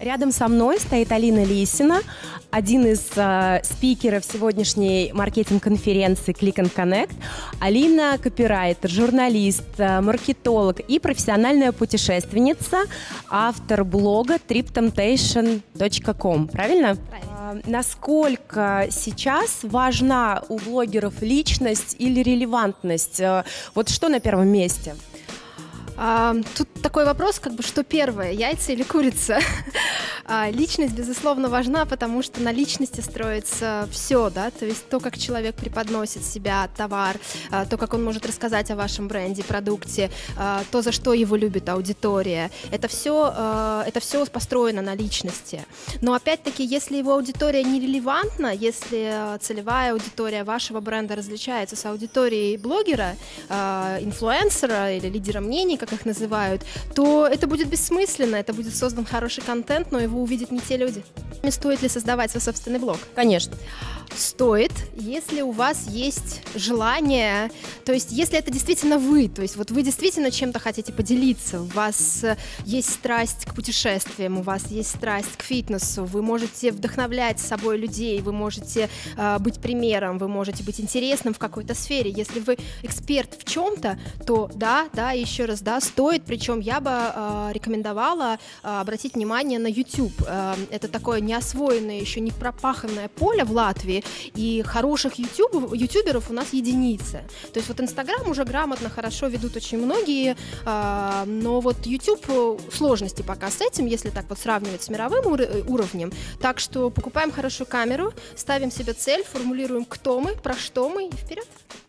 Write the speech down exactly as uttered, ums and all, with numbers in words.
Рядом со мной стоит Алина Лисина, один из э, спикеров сегодняшней маркетинг-конференции Click and Connect. Алина – копирайтер, журналист, э, маркетолог и профессиональная путешественница, автор блога трип темптейшн точка ком. Правильно? Правильно. Э, насколько сейчас важна у блогеров личность или релевантность? Э, вот что на первом месте? А, тут такой вопрос, как бы, что первое, яйца или курица? а, личность, безусловно, важна, потому что на личности строится все, да, то есть то, как человек преподносит себя, товар, а, то, как он может рассказать о вашем бренде, продукте, а, то, за что его любит аудитория, это все, а, это все построено на личности. Но опять-таки, если его аудитория нерелевантна, если целевая аудитория вашего бренда различается с аудиторией блогера, а, инфлюенсера или лидера мнений, как их называют, то это будет бессмысленно, это будет создан хороший контент, но его увидят не те люди. Стоит ли создавать свой собственный блог? Конечно. Стоит, если у вас есть желание, то есть если это действительно вы, то есть вот вы действительно чем-то хотите поделиться, у вас есть страсть к путешествиям, у вас есть страсть к фитнесу, вы можете вдохновлять собой людей, вы можете э, быть примером, вы можете быть интересным в какой-то сфере. Если вы эксперт в чем-то, то да, да, еще раз, да, стоит, причем я бы э, рекомендовала э, обратить внимание на YouTube. Э, это такое неосвоенное, еще не пропаханное поле в Латвии, и хороших ютуб, ютуберов у нас единицы. То есть вот Инстаграм уже грамотно, хорошо ведут очень многие, э, но вот YouTube сложности пока с этим, если так вот сравнивать с мировым ур- уровнем. Так что покупаем хорошую камеру, ставим себе цель, формулируем, кто мы, про что мы, и вперед!